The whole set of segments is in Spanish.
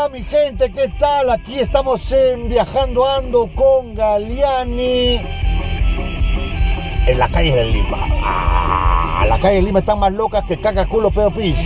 Hola mi gente, ¿qué tal? Aquí estamos en Viajando Ando con Galiani en las calles de Lima. Las calles de Lima están más locas que caca, culo, pedo, pis.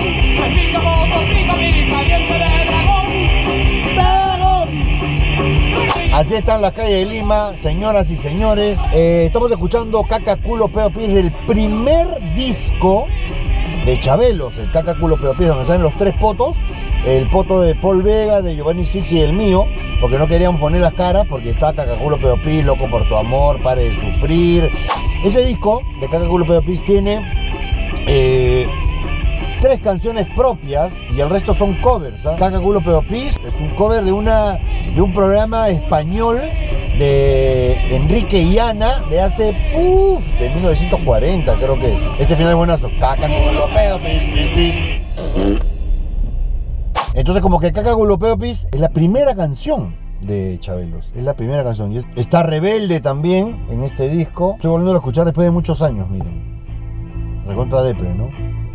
Así están las calles de Lima, señoras y señores. Estamos escuchando Caca, culo, pedo, pis del primer disco de Chabelos, el Caca, culo, pedo, pis, donde salen los tres potos. El poto de Paul Vega, de Giovanni Sixi y el mío, porque no queríamos poner las caras, porque está Caca, culo, pedo, pis, Loco por tu amor, Pare de sufrir. Ese disco de Caca, culo, pedo, pis tiene 3 canciones propias y el resto son covers. Caca, culo, pedo, pis es un cover de un programa español de Enrique y Ana de hace de 1940 creo que es. Este final es buenazo. Caca, culo, pedo, pis, pis, pis. Entonces como que Caca, culo, pedo, pis es la primera canción de Chabelos, es la primera canción. Y está Rebelde también en este disco. Estoy volviendo a escuchar después de muchos años, miren. Recontra depre, ¿no?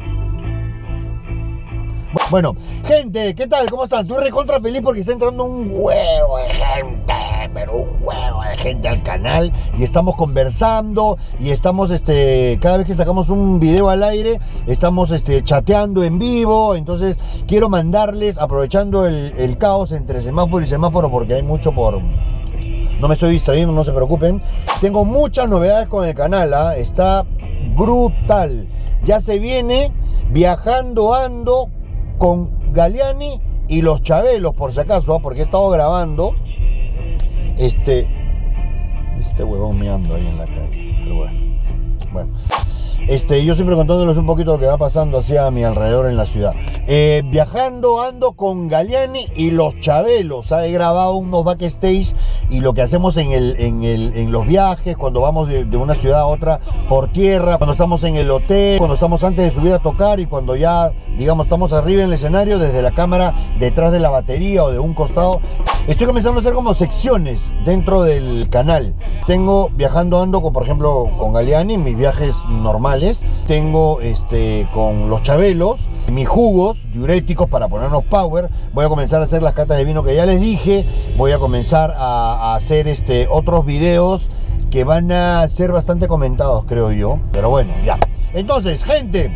Bueno, gente, ¿qué tal? ¿Cómo están? Estoy recontra feliz porque está entrando un huevo de gente, pero un huevo de gente al canal. Y estamos conversando y estamos, cada vez que sacamos un video al aire, estamos chateando en vivo. Entonces quiero mandarles, aprovechando el caos entre semáforo y semáforo, porque hay mucho por... No me estoy distrayendo, no se preocupen. Tengo muchas novedades con el canal, está brutal. Ya se viene Viajando Ando con Galiani y los Chabelos, por si acaso, porque he estado grabando este huevón meando ahí en la calle, pero bueno, yo siempre contándoles un poquito lo que va pasando hacia mi alrededor en la ciudad. Viajando Ando con Galiani y los Chabelos. He grabado unos backstage y lo que hacemos en los viajes, cuando vamos de una ciudad a otra por tierra, cuando estamos en el hotel, cuando estamos antes de subir a tocar y cuando ya, digamos, estamos arriba en el escenario, desde la cámara, detrás de la batería o de un costado. Estoy comenzando a hacer como secciones dentro del canal. Tengo Viajando Ando con, por ejemplo, con Galiani, mis viajes normales. Tengo con los Chabelos, mis jugos diuréticos para ponernos power. Voy a comenzar a hacer las catas de vino que ya les dije. Voy a comenzar a hacer otros videos que van a ser bastante comentados, creo yo. Pero bueno, ya. Entonces, gente,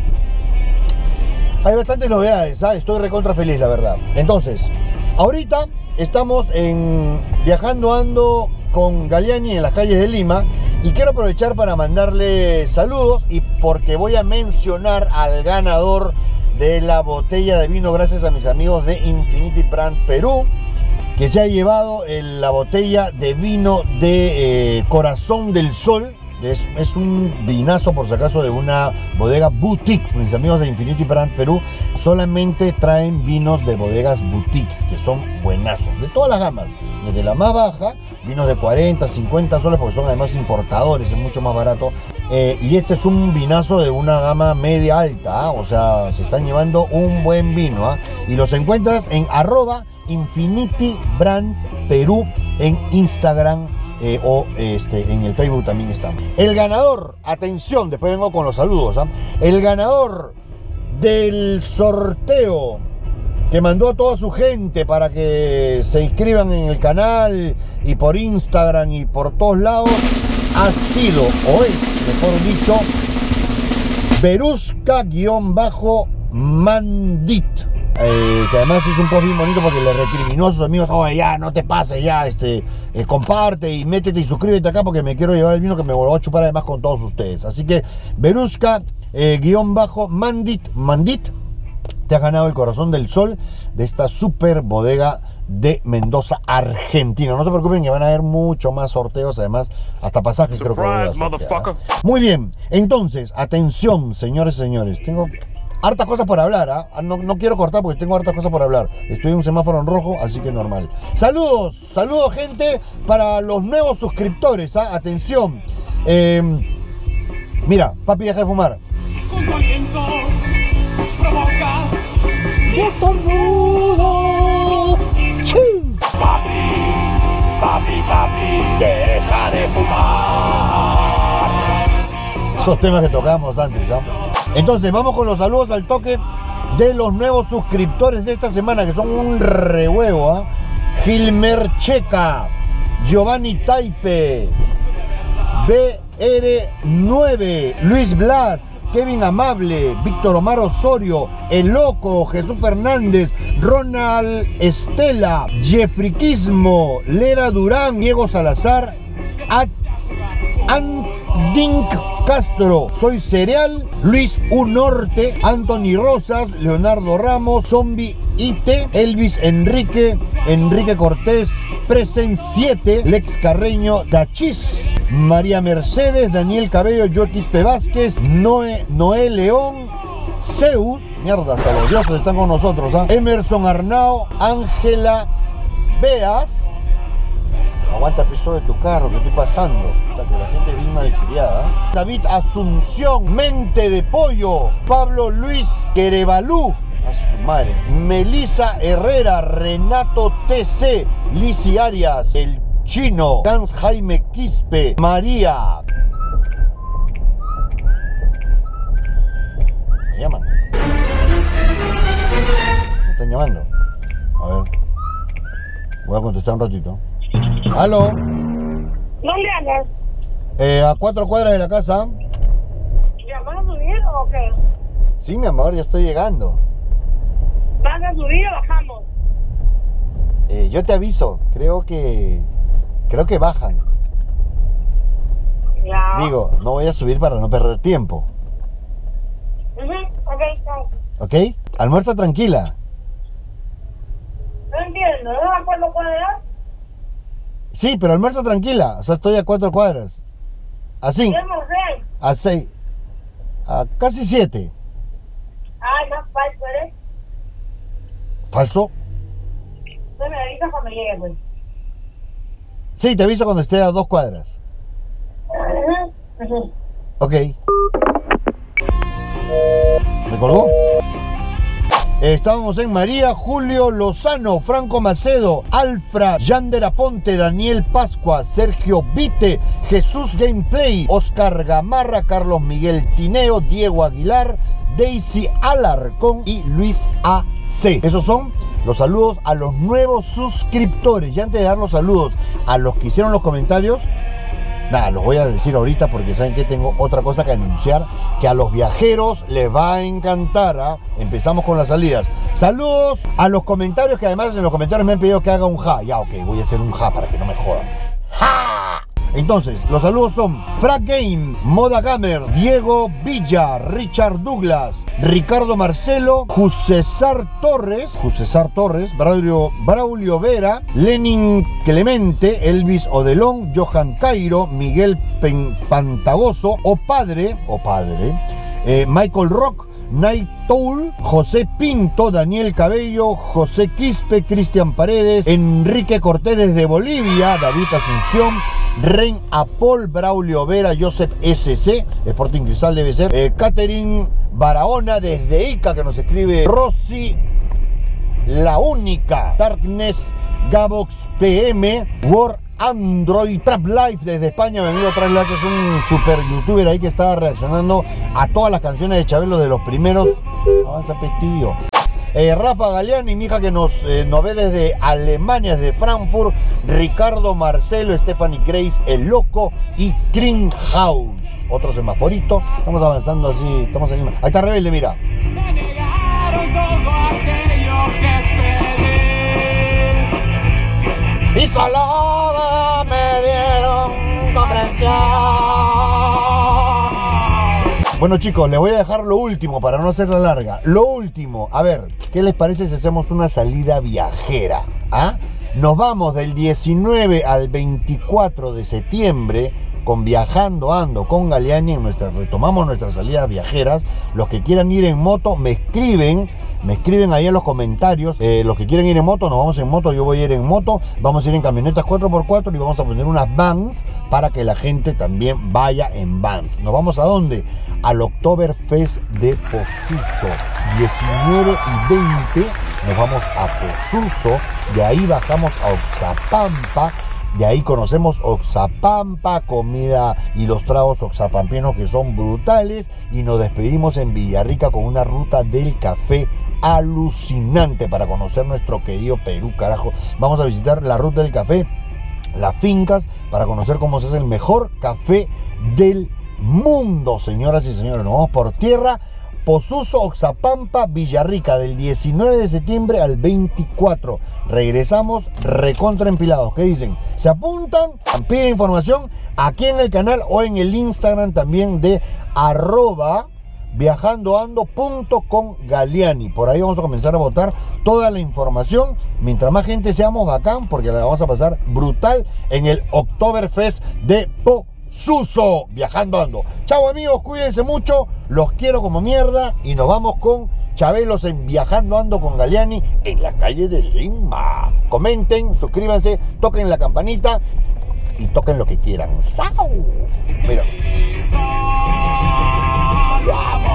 hay bastantes novedades, ¿sabes? Estoy recontra feliz, la verdad. Entonces, ahorita estamos en Viajando Ando con Galiani en las calles de Lima y quiero aprovechar para mandarle saludos y porque voy a mencionar al ganador de la botella de vino gracias a mis amigos de Infinity Brand Perú, que se ha llevado la botella de vino de Corazón del Sol. Es un vinazo, por si acaso, de una bodega boutique. Mis amigos de Infinity Brand Perú solamente traen vinos de bodegas boutiques, que son buenazos, de todas las gamas, desde la más baja, vinos de 40, 50 soles, porque son además importadores, es mucho más barato. Y este es un vinazo de una gama media alta, o sea, se están llevando un buen vino, y los encuentras en @Infinity Brands Perú en Instagram. O en el Facebook también está. El ganador, atención, después vengo con los saludos, el ganador del sorteo que mandó a toda su gente para que se inscriban en el canal y por Instagram y por todos lados, ha sido, o es, mejor dicho, Veruska-Mandit. Que además es un post bien bonito porque le recriminó a sus amigos: oye, ya, no te pases, ya, comparte y métete y suscríbete acá porque me quiero llevar el vino que me voy a chupar además con todos ustedes. Así que, Veruska-Mandit, te has ganado el Corazón del Sol de esta super bodega de Mendoza, Argentina. No se preocupen que van a haber mucho más sorteos, además hasta pasajes. Surprise, creo que voy a sortear. Muy bien, entonces, atención, señores y señores, tengo hartas cosas por hablar, no quiero cortar porque tengo hartas cosas por hablar. Estoy en un semáforo en rojo, así que normal. Saludos, gente, para los nuevos suscriptores, Atención. Mira, papi, deja de fumar. ¡Estornudo! Papi, deja de fumar. Esos temas que tocábamos antes, Entonces, vamos con los saludos al toque. de los nuevos suscriptores de esta semana, que son un rehuevo, ¿eh? Gilmer Checa, Giovanni Taipe, BR9, Luis Blas, Kevin Amable, Víctor Omar Osorio, El Loco, Jesús Fernández, Ronald Estela, Jeffriquismo, Lera Durán, Diego Salazar, Andink Castro, Soy Cereal, Luis U. Norte, Anthony Rosas, Leonardo Ramos, Zombie IT, Elvis Enrique, Enrique Cortés, Present 7, Lex Carreño, Dachis, María Mercedes, Daniel Cabello, Joquispe Vázquez, Noé León, Zeus, mierda, hasta los dioses están con nosotros, ¿eh? Emerson Arnao, Ángela Beas. Aguanta el piso de tu carro, que estoy pasando. Hasta que la gente es bien malcriada. David Asunción, Mente de Pollo, Pablo Luis Querebalú, a su madre, Melissa Herrera, Renato TC, Lizzy Arias, El Chino, Hans Jaime Quispe, María. Me llaman. Me están llamando. A ver. Voy a contestar un ratito. ¿Aló? ¿Dónde andas? A 4 cuadras de la casa. ¿Ya vas a subir o qué? Sí, mi amor, ya estoy llegando. ¿Vas a subir o bajamos? Yo te aviso, creo que bajan. Ya. Digo, no voy a subir para no perder tiempo. Ok, chao. ¿Ok? Almuerza tranquila. No entiendo, ¿no me acuerdo cuál era? Sí, pero almuerza tranquila. O sea, estoy a 4 cuadras. Así. ¿Qué almorcé? A 6. A casi 7. Ay, más falso eres. ¿Falso? No me avisas cuando llegue, pues. Sí, te aviso cuando esté a 2 cuadras. Ok. ¿Me colgó? Estábamos en María Julio Lozano, Franco Macedo, Alfra, Yander Aponte, Daniel Pascua, Sergio Vite, Jesús Gameplay, Oscar Gamarra, Carlos Miguel Tineo, Diego Aguilar, Daisy Alarcón y Luis AC. Esos son los saludos a los nuevos suscriptores. Y antes de dar los saludos a los que hicieron los comentarios, nada, los voy a decir ahorita porque saben que tengo otra cosa que anunciar que a los viajeros les va a encantar, ¿eh? Empezamos con las salidas. Saludos a los comentarios, que además en los comentarios me han pedido que haga un ja. Ya, ok, voy a hacer un ja para que no me jodan. ¡Ja! Entonces, los saludos son Frag Game, Moda Gamer, Diego Villa, Richard Douglas, Ricardo Marcelo, Jusesar Torres, Braulio Vera, Lenin Clemente, Elvis Odelón, Johan Cairo, Miguel Pantagoso, O Padre, Michael Rock, Night Toul, José Pinto, Daniel Cabello, José Quispe, Cristian Paredes, Enrique Cortés desde Bolivia, David Asunción, Ren Apol, Braulio Vera, Joseph SC, Sporting Cristal debe ser, Catherine Barahona desde Ica que nos escribe, Rosy La Única, Darkness, Gabox PM, War Android, Trap Life desde España, bienvenido a Trap Life, que es un super youtuber ahí que estaba reaccionando a todas las canciones de Chabelo de los primeros. Avanza, petillo. Rafa Galeani, mi hija que nos ve desde Alemania, desde Frankfurt, Ricardo Marcelo, Stephanie Grace, El Loco y Green House. Otro semaforito, estamos avanzando así, estamos ahí. Ahí está Rebelde, mira. Me negaron todo aquello que pedí. Y solo me dieron comprensión. Bueno chicos, les voy a dejar lo último para no hacerla larga. Lo último, a ver, ¿qué les parece si hacemos una salida viajera? ¿Ah? Nos vamos del 19 al 24 de septiembre con Viajando Ando con Galeani. Retomamos nuestras salidas viajeras. Los que quieran ir en moto me escriben ahí en los comentarios. Los que quieren ir en moto, nos vamos en moto, yo voy a ir en moto. Vamos a ir en camionetas 4x4 y vamos a poner unas vans para que la gente también vaya en vans. ¿Nos vamos a dónde? Al Oktoberfest de Posuso. 19 y 20 nos vamos a Posuso. De ahí bajamos a Oxapampa. De ahí conocemos Oxapampa, comida y los tragos oxapampinos que son brutales. Y nos despedimos en Villarrica con una ruta del café alucinante para conocer nuestro querido Perú, carajo. Vamos a visitar la Ruta del Café, las fincas, para conocer cómo se hace el mejor café del mundo, señoras y señores. Nos vamos por tierra. Posuso, Oxapampa, Villarrica, del 19 de septiembre al 24. Regresamos recontra empilados. ¿Qué dicen? ¿Se apuntan? Piden información aquí en el canal o en el Instagram también de @viajandoando.com/Galiani. Por ahí vamos a comenzar a botar toda la información. Mientras más gente seamos, bacán, porque la vamos a pasar brutal en el Oktoberfest de Posuso, Viajando Ando. Chao amigos, cuídense mucho, los quiero como mierda y nos vamos con Chabelos en Viajando Ando con Galiani en la calle de Lima. Comenten, suscríbanse, toquen la campanita y toquen lo que quieran. ¡Chao! Mira. Solo amor.